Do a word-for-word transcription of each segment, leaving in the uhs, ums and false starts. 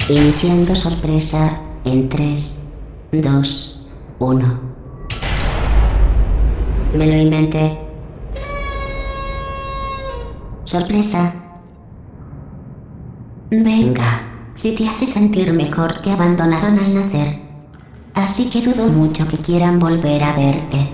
Iniciando sorpresa en tres, dos, uno. Me lo inventé. Sorpresa. Venga, si te hace sentir mejor, te abandonaron al nacer. Así que dudo mucho que quieran volver a verte.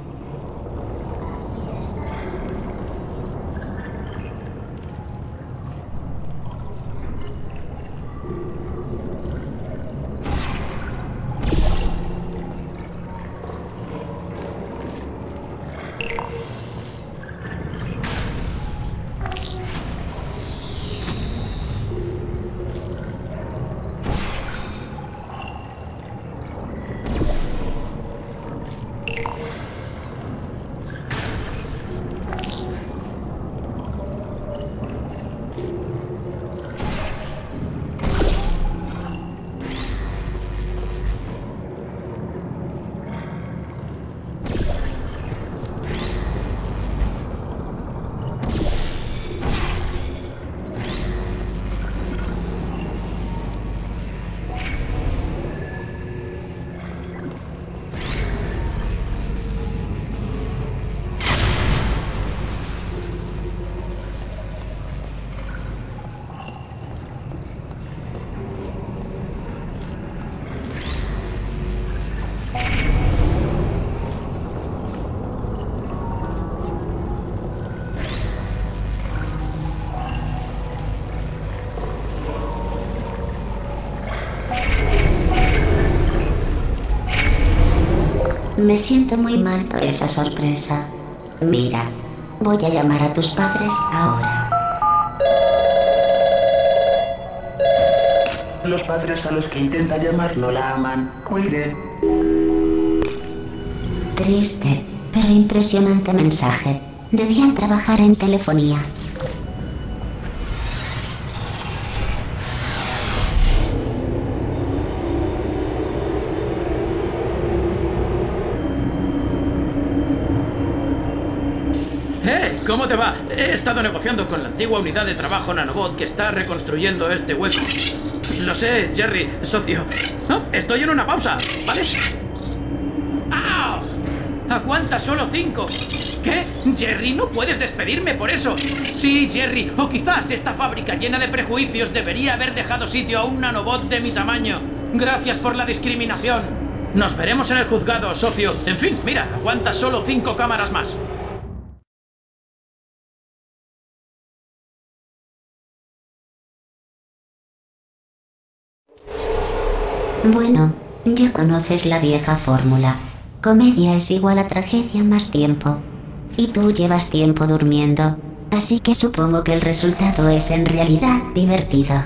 Me siento muy mal por esa sorpresa. Mira, voy a llamar a tus padres ahora. Los padres a los que intenta llamar no la aman. Cuelgue. Triste, pero impresionante mensaje. Debían trabajar en telefonía. ¡Eh! ¿Cómo te va? He estado negociando con la antigua unidad de trabajo nanobot que está reconstruyendo este hueco. Lo sé, Jerry, socio. No, estoy en una pausa, ¿vale? ¡Au! ¡Aguanta solo cinco! ¿Qué? Jerry, no puedes despedirme por eso. Sí, Jerry, o quizás esta fábrica llena de prejuicios debería haber dejado sitio a un nanobot de mi tamaño. Gracias por la discriminación. Nos veremos en el juzgado, socio. En fin, mira, aguanta solo cinco cámaras más. Bueno, ya conoces la vieja fórmula. Comedia es igual a tragedia más tiempo. Y tú llevas tiempo durmiendo, así que supongo que el resultado es en realidad divertido.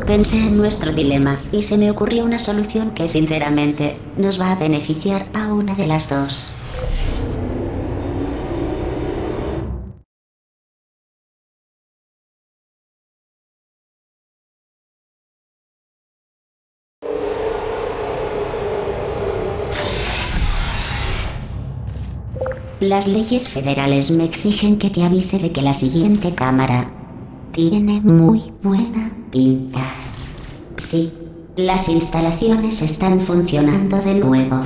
Pensé en nuestro dilema y se me ocurrió una solución que sinceramente nos va a beneficiar a una de las dos. Las leyes federales me exigen que te avise de que la siguiente cámara tiene muy buena pinta. Sí, las instalaciones están funcionando de nuevo.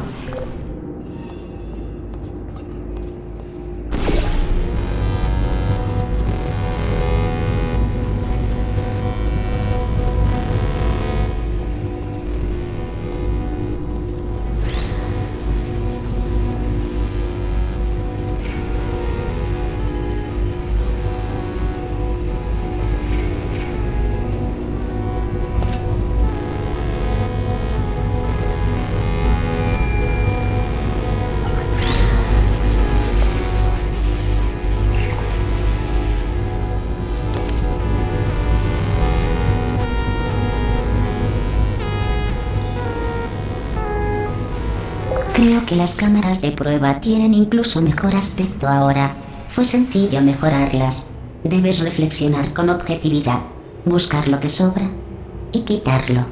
Creo que las cámaras de prueba tienen incluso mejor aspecto ahora. Fue sencillo mejorarlas. Debes reflexionar con objetividad, buscar lo que sobra y quitarlo.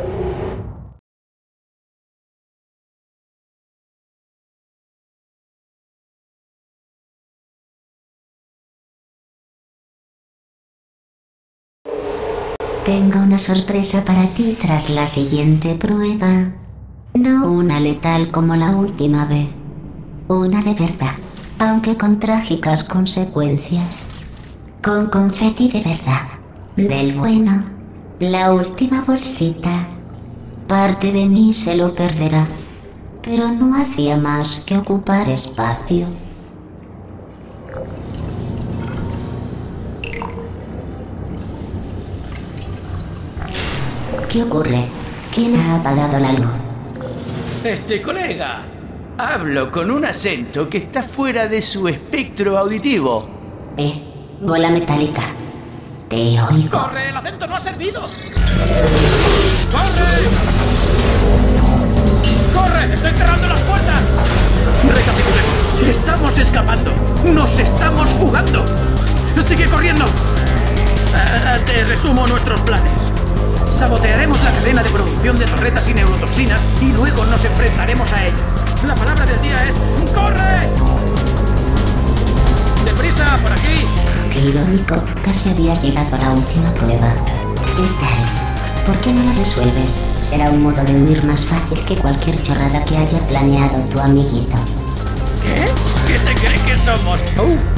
Tengo una sorpresa para ti tras la siguiente prueba. No una letal como la última vez. Una de verdad, aunque con trágicas consecuencias. Con confeti de verdad. Del bueno. La última bolsita. Parte de mí se lo perderá. Pero no hacía más que ocupar espacio. ¿Qué ocurre? ¿Quién ha apagado la luz? Este colega. Hablo con un acento que está fuera de su espectro auditivo. Eh, bola metálica. Te oigo. ¡Corre! ¡El acento no ha servido! ¡Corre! ¡Corre! ¡Estoy cerrando las puertas! Recapitulemos. Estamos escapando. Nos estamos fugando. ¡Sigue corriendo! Uh, te resumo nuestros planes. Sabotearemos la cadena de producción de torretas y neurotoxinas y luego nos enfrentaremos a ella. La palabra del día es ¡corre! ¡Deprisa, por aquí! Qué irónico, casi habías llegado a la última prueba. Esta es. ¿Por qué no la resuelves? Será un modo de huir más fácil que cualquier chorrada que haya planeado tu amiguito. ¿Qué? ¿Qué se cree que somos? Uh,